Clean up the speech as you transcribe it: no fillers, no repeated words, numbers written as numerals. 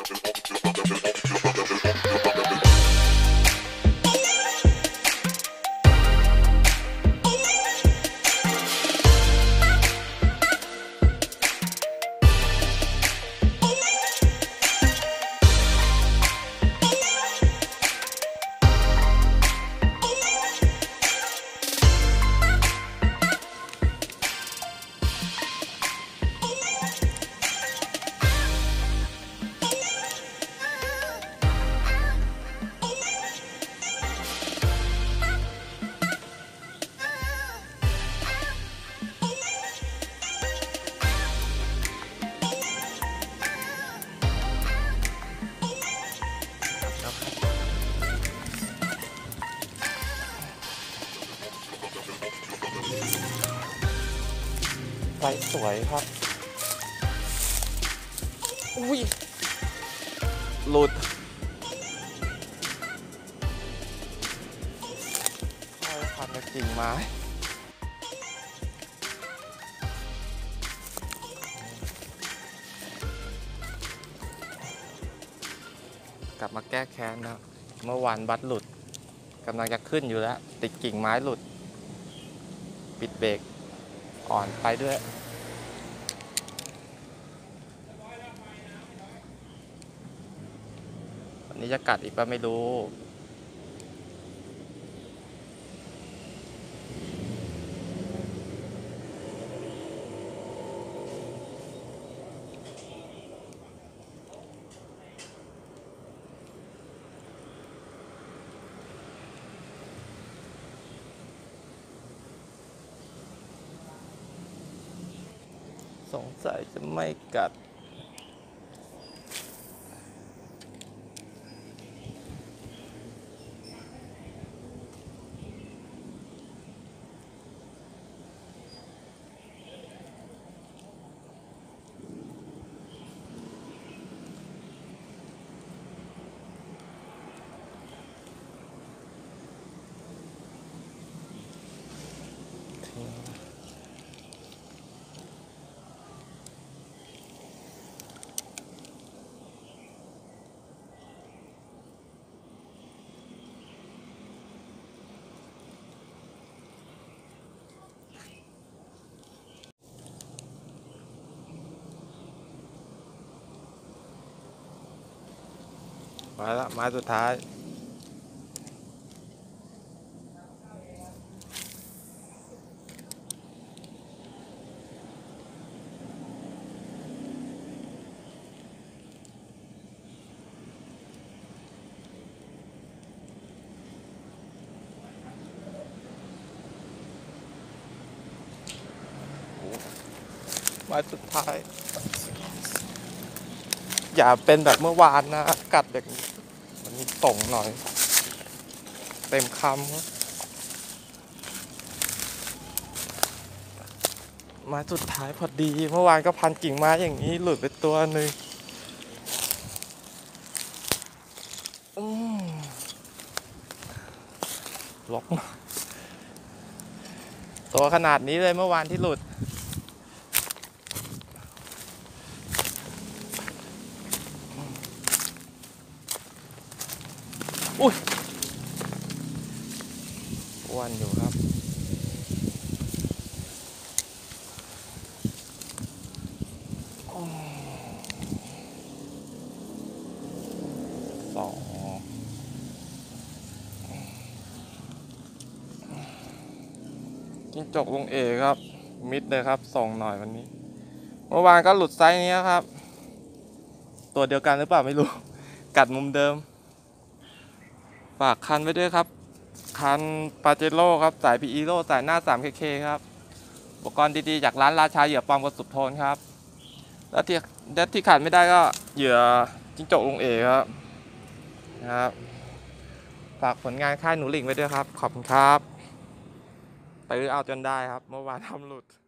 ไซส์สวยครับอุ้ยหลุดเข้าพันกับกิ่งไม้กลับมาแก้แค้นนะเมื่อวานบัตรหลุดกำลังจะขึ้นอยู่แล้วติดกิ่งไม้หลุดปิดเบรกอ่อนไปด้วยวันนี้จะกัดอีกป่ะไม่รู้สงสัยจะไม่กัดมาแล้วไม้สุดท้ายไม้สุดท้ายอย่าเป็นแบบเมื่อวานนะกัดแบบมันส่งหน่อยเต็มคำครับไม้สุดท้ายพอดีเมื่อวานก็พันกิ่งไม้อย่างนี้หลุดไปตัวหนึ่งล็อกตัวขนาดนี้เลยเมื่อวานที่หลุดอุ้ยอ้วนอยู่ครับจิ้งจกลุงเอครับมิดเลยครับส่งหน่อยวันนี้เมื่อวานก็หลุดไซส์นี้ครับตัวเดียวกันหรือเปล่าไม่รู้กัดมุมเดิมฝากคันไว้ด้วยครับคันปาเจโร่ครับสายพีอีโร่สายหน้า 3KK ครับอุปกรณ์ดีๆจากร้านราชาเหยื่อปลอมกระสุนโทนครับและที่ขาดไม่ได้ก็เหยื่อจิ้งจกลุงเอครับฝากผลงานค่ายหนูหลิงไว้ด้วยครับขอบคุณครับตื้อเอาจนได้ครับเมื่อวานทำหลุด